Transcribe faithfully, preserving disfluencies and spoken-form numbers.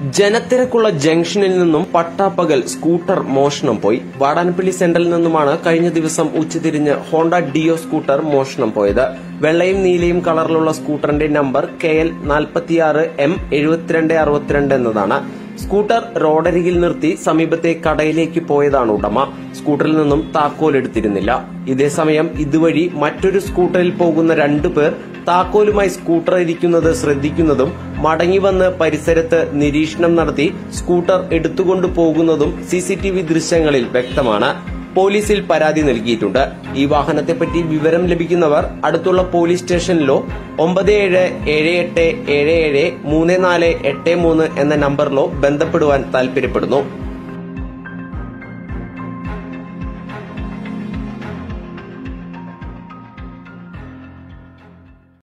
ജനത്തിരക്കുള്ള ജംഗ്ഷനിൽ നിന്നും പട്ടാപ്പകൽ സ്കൂട്ടർ മോഷണം പോയി. വാടാനപ്പള്ളി സെന്ററിൽ നിന്നുമാണ് കഴിഞ്ഞ ദിവസം ഉച്ചതിരിഞ്ഞ് ഹോണ്ട ഡിയോ സ്കൂട്ടർ മോഷണം പോയത്. വെള്ളയും നീലയും കളറിലുള്ള സ്കൂട്ടറിന്റെ നമ്പർ കെ എൽ നാൽപ്പത്തിയാറ് എം എഴുപത്തിരണ്ട് അറുപത്തിരണ്ട് എന്നതാണ്. സ്കൂട്ടർ റോഡരികിൽ നിർത്തി സമീപത്തെ കടയിലേക്ക് പോയതാണ് ഉടമ. സ്കൂട്ടറിൽ നിന്നും താക്കോൽ എടുത്തിരുന്നില്ല. ഇതേസമയം ഇതുവഴി മറ്റൊരു സ്കൂട്ടറിൽ പോകുന്ന രണ്ടുപേർ താക്കോലുമായി സ്കൂട്ടർ ഇരിക്കുന്നത് ശ്രദ്ധിക്കുന്നതും മടങ്ങിവന്ന് പരിസരത്ത് നിരീക്ഷണം നടത്തി സ്കൂട്ടർ എടുത്തുകൊണ്ടു പോകുന്നതും സിസിടിവി ദൃശ്യങ്ങളിൽ വ്യക്തമാണ്. പോലീസിൽ പരാതി നൽകിയിട്ടുണ്ട്. ഈ വാഹനത്തെപ്പറ്റി വിവരം ലഭിക്കുന്നവർ അടുത്തുള്ള പോലീസ് സ്റ്റേഷനിലോ ഒമ്പത് ഏഴ് ഏഴ് എട്ട് ഏഴ് ഏഴ് മൂന്ന് നാല് എട്ട് മൂന്ന് എന്ന നമ്പറിലോ ബന്ധപ്പെടുവാൻ താൽപര്യപ്പെടുന്നു.